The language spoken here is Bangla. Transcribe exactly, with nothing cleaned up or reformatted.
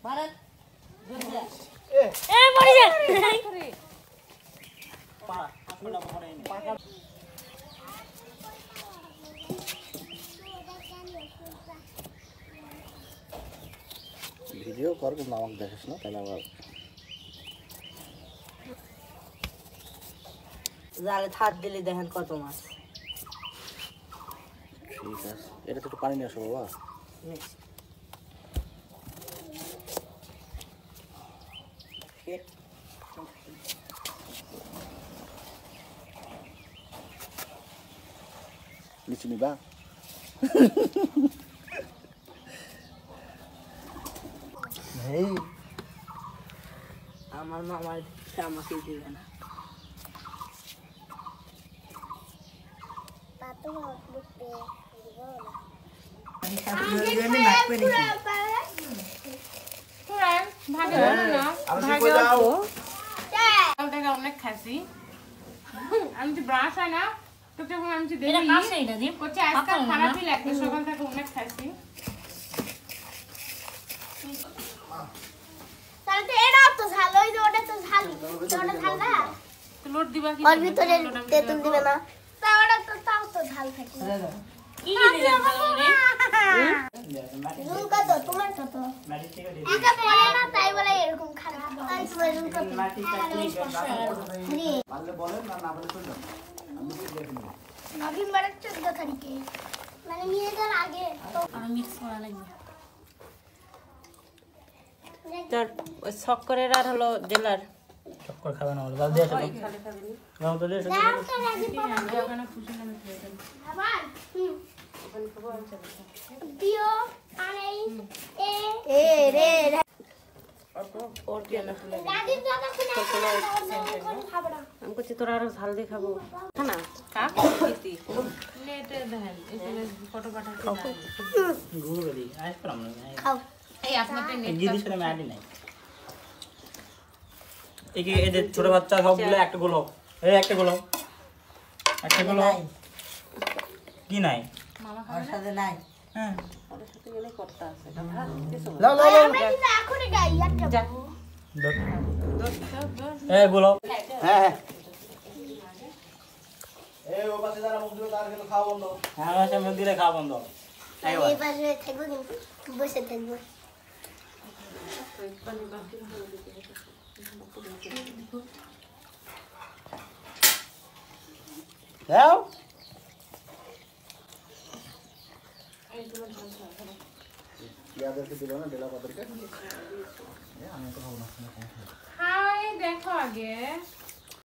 ভারত এ এ মরে যা পা আসলে পড়ে নি পাকা ভিডিও কর কিন্তু আমাকে দেখাস না তাহলে আবার জালে হাত দিলে দেখেন কত মাছ ঠিক আছে এটা তো একটু পানি নিয়ে আসো বাবা নিচে নিবা এই আমার মামা আমাকে দিবে না পাতো বুঝতে দিব না আমি সাথে জন্য লাগবে নাকি তোরা ভাগে না ভাগে দাও কাল থেকে অনেক খাসি আমি তো ব্রাশ হয় না তো যখন আমি দেখি এটা কাছে এটা দিই কোচে আজকাল খারাপই লাগে সকাল থেকে অনেক খাসি তাহলে এটা তো ঝাল ওই যে ওটা তো ঝাল ওটা ঝাল না তো লোড দিবা কি আর ভিতরে তেতুল দিবে না তা ওটা তো তাও তো ঝাল থাকে কি দিলেন রে নুন কত তোমার কত মাটি থেকে দিই এটা পড়ে না তাই বলে এরকম খারাপ আর তোমার নুন কত মাটি কাটলে পারলে বলেন না না বলে চলুন আমি দেখে নেব নভেম্বরের চৌদ্দ তারিখে মানে নিয়ে যাওয়ার আগে তো আমি মিক্স করা লাগবে তোর ওই শক্করের আর হলো জেলার শক্কর খাবে না বলে বাদ দিয়ে চলো খালি খাবে নাও তো দিয়ে চলো আমি ওখানে খুশি নামে খেয়ে দেব আবার হুম ওখানে খাবো আমি চলো দিও আরে এ এ রে और क्या ना दादी दादा को खाबो ना हमको चितोरा और हल्दी खाबो है ना का खेती लेट दहन इसने फोटो पाठा के गुरु दी आज पर हम खाओ এই আপনাদের নেট দিদি সাথে ম্যাডি নাই এই যে এই যে ছোট বাচ্চা সবগুলো একটা গোল হোক এই একটা গোল হোক একটা গোল হোক কি নাই মামা আর সাথে নাই হ্যাঁ ওর সাথে গেলে করতে আছে দাদা লাও লাও লাও আমি কিন্তু এখনি গাই একটা দো দো এই গোল হ্যাঁ হ্যাঁ এই ও পাশে যারা মুখ দিবে তার কিন্তু খাওয়া বন্ধ হ্যাঁ পাশে মুখ দিলে খাওয়া বন্ধ এই পাশে থাকবো কিন্তু বসে থাকবো যাও ইয়াদেরকে দিল না ডেলা পাদরকে আমি তো ভাবনা হাই দেখো আগে